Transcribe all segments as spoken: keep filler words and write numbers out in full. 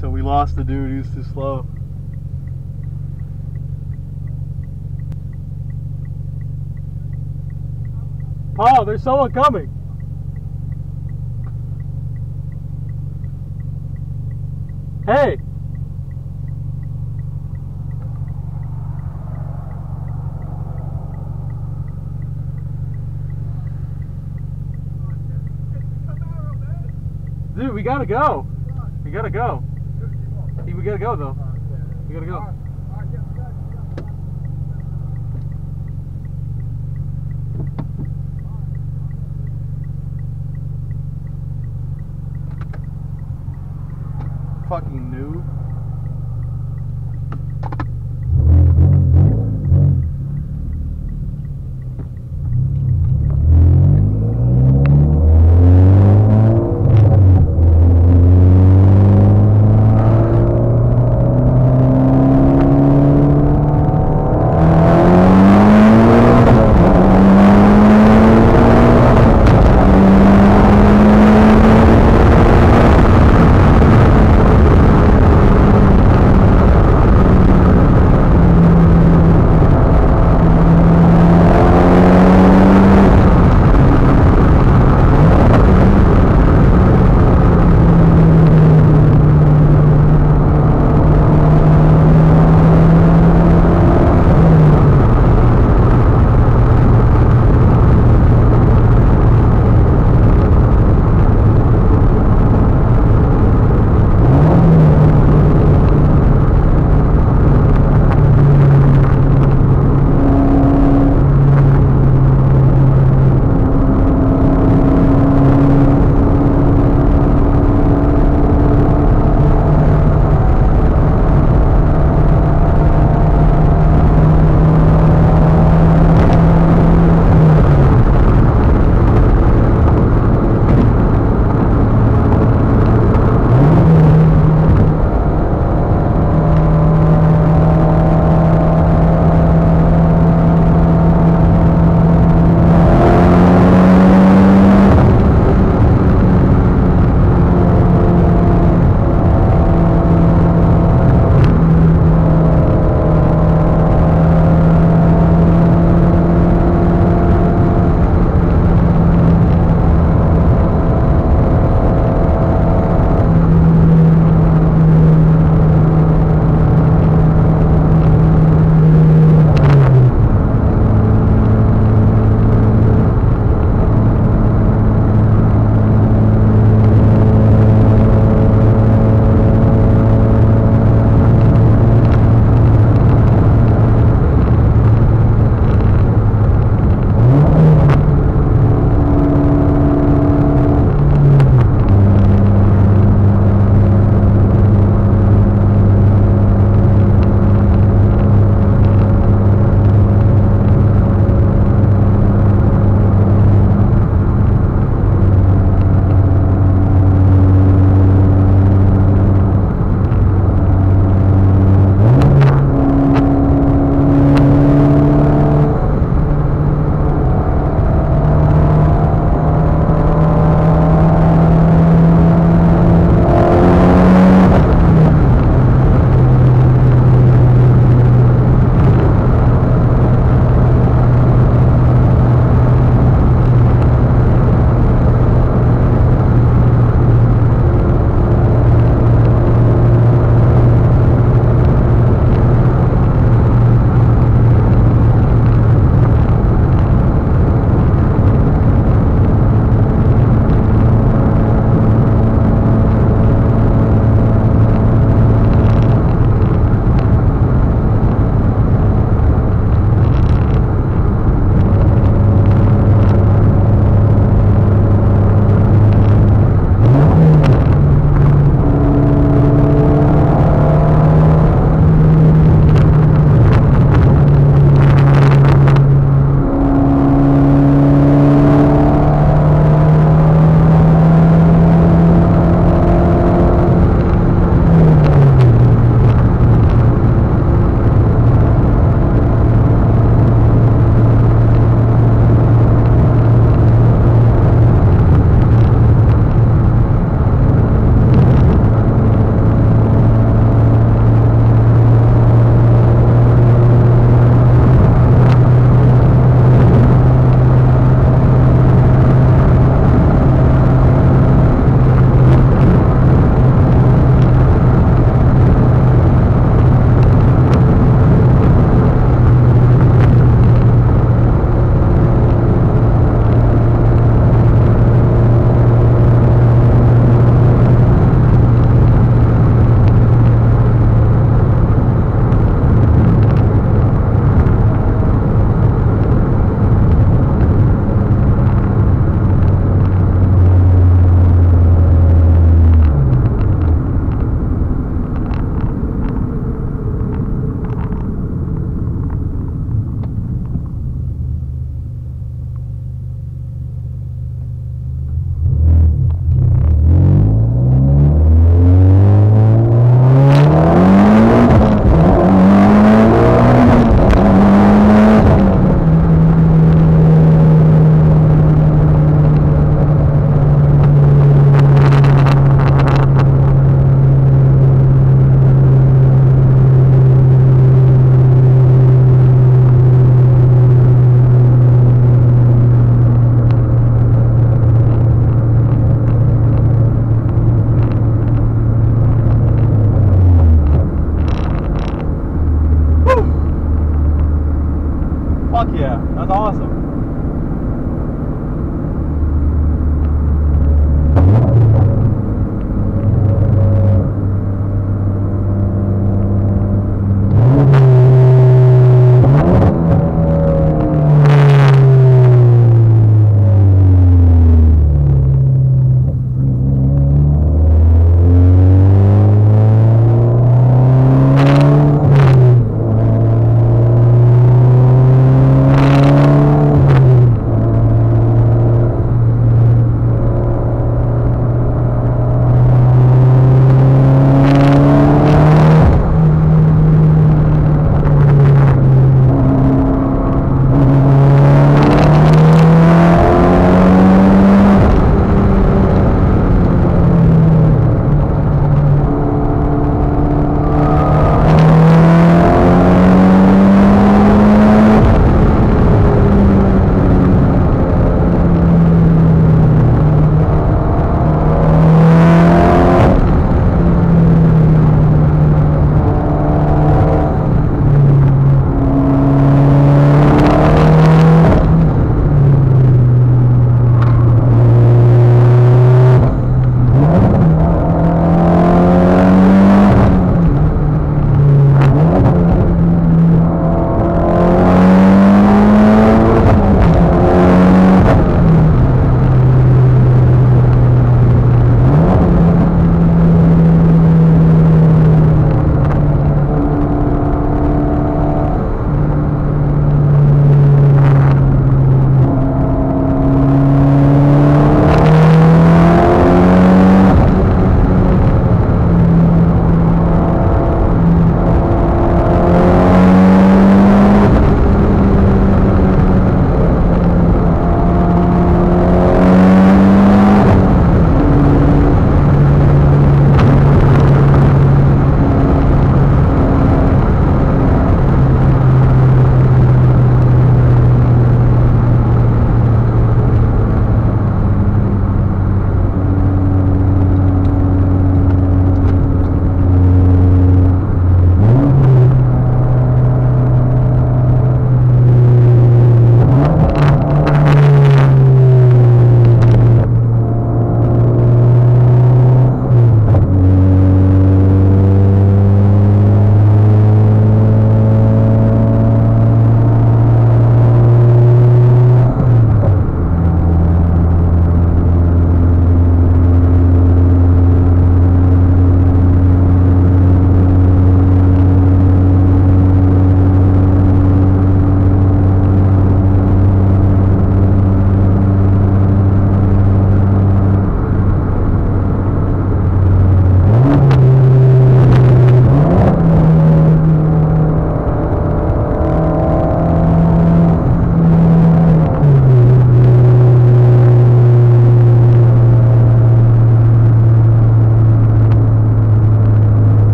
so we lost the dude. He was too slow. Paul, there's someone coming. Hey. Dude, we gotta go. We gotta go. We gotta go though. We gotta go. Fucking noob.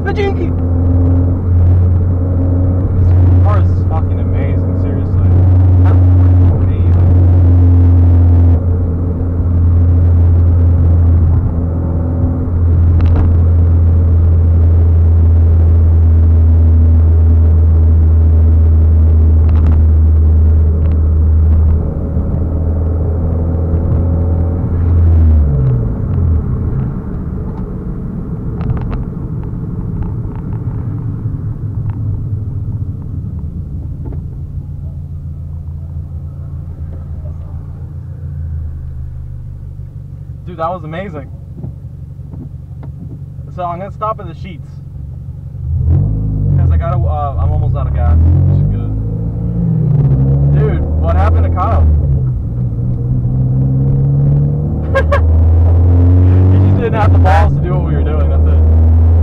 Pajinki! This car is fucking amazing, seriously. Amazing. Dude, that was amazing. So I'm gonna stop at the Sheetz because I gotta. Uh, I'm almost out of gas, which is good. Dude, what happened to Kyle? You just didn't have the balls to do what we were doing. That's it.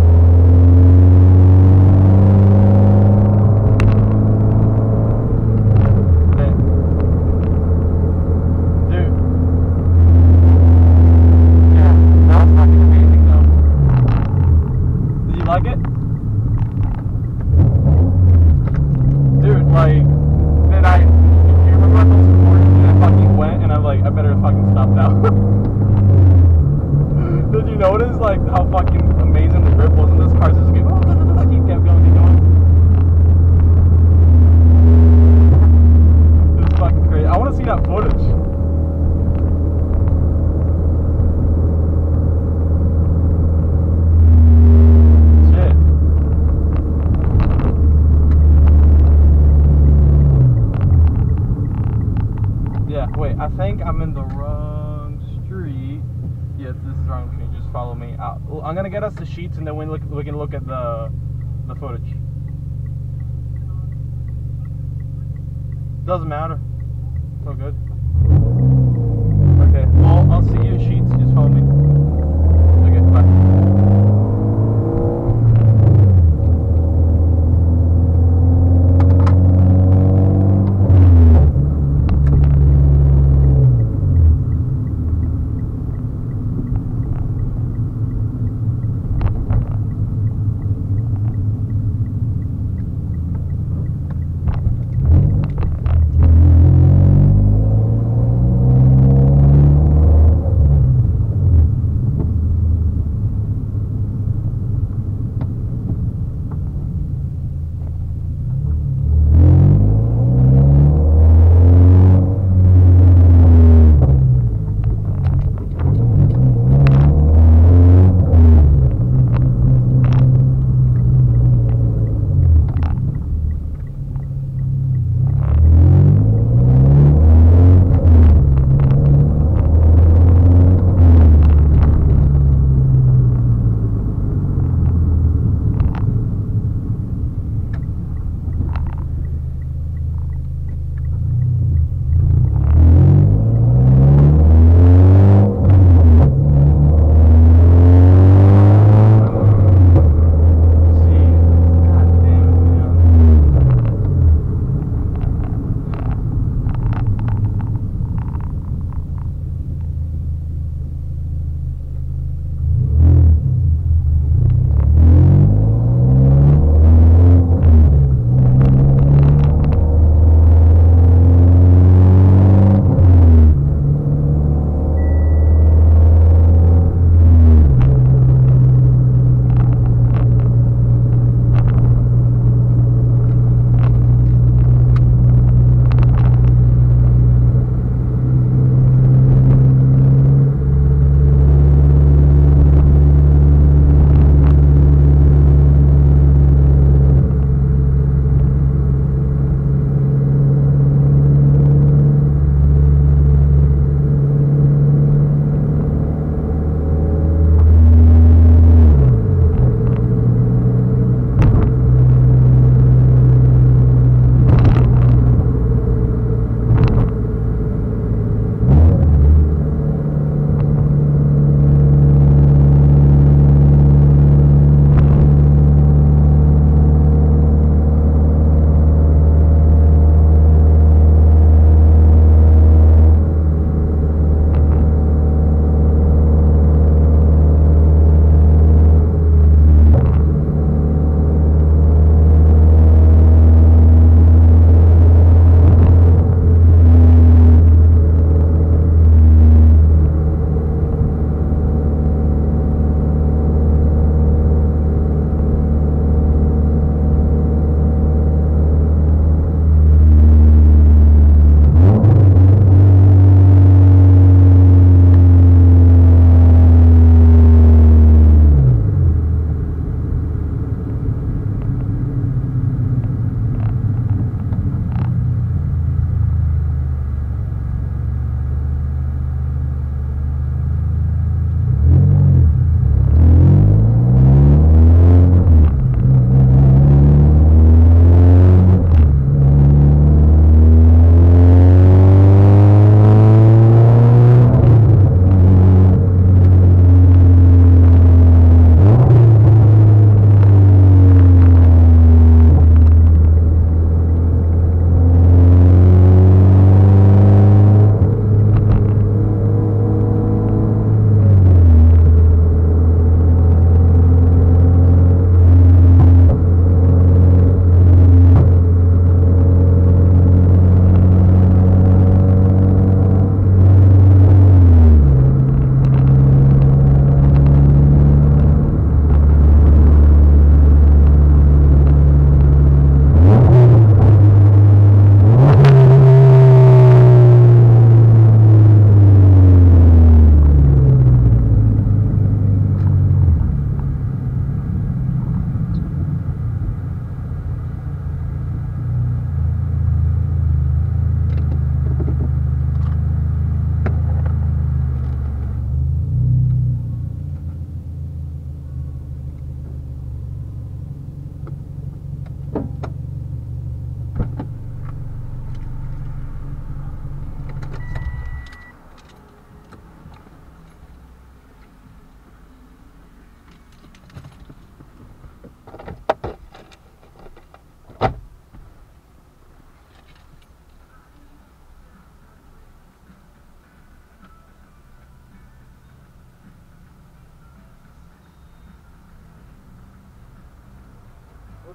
Like it? Dude, like, then I, you remember those recordings and I fucking went and I'm like, I better fucking stop now. Did you notice, like, how fucking amazing the grip was in this car? Just keep, oh, keep kept going, keep going. It's fucking crazy. I want to see that footage. Wait, I think I'm in the wrong street. Yes, this is the wrong street. Just follow me. I'll, I'm gonna get us the Sheetz, and then we look. We can look at the the footage. Doesn't matter. It's all good. Okay. Well, I'll see you at Sheetz. Just follow me. Okay. Bye.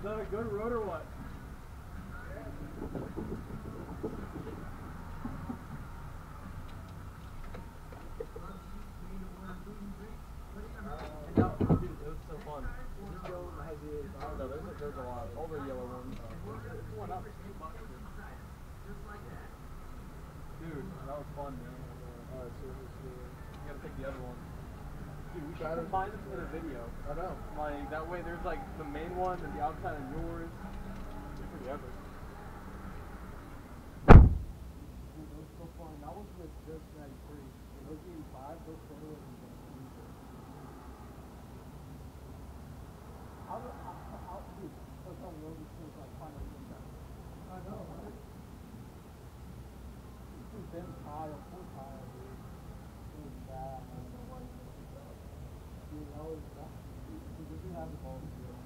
Was that a good road or what? No, there's a, there's a lot. All the yellow ones. It's one up. Dude, that was fun, man. Alright, so you gotta pick the other one. Dude, we should combine them in a video. I know. Like, that way there's like the main one and the outside of yours. It's pretty epic. Dude, that was so fun. That was with just ninety-three. Those eighty-five, those photos were How do how, how dude, that's how well these things like finally get done. I know, right? This has been Kyle, poor Kyle, dude. It was bad, man. Dude, that was that. Dude, we didn't have the ball to do it.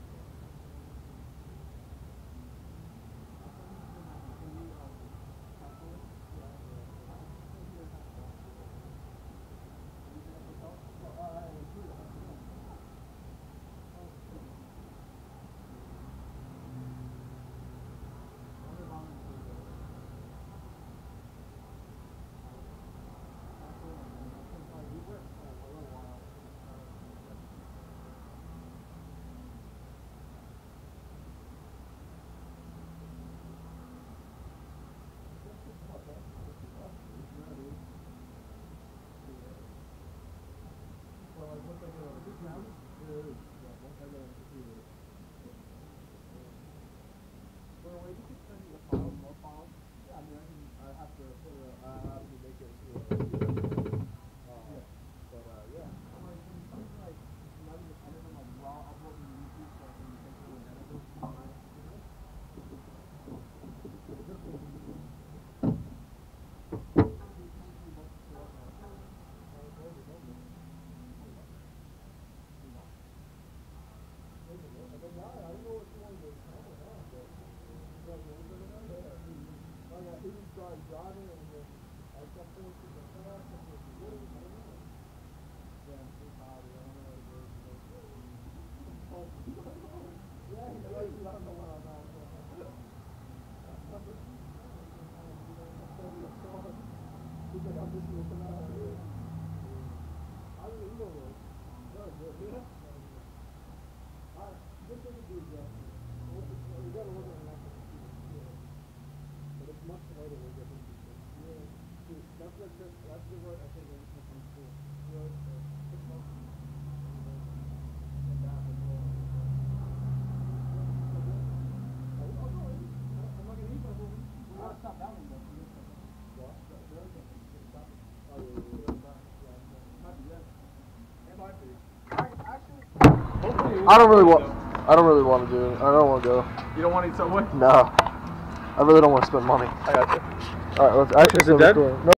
I don't really want. I don't really want to do it. I don't want to go. You don't want to eat Subway? No. I really don't want to spend money. I got you. All right, let's actually. Is it dead? No.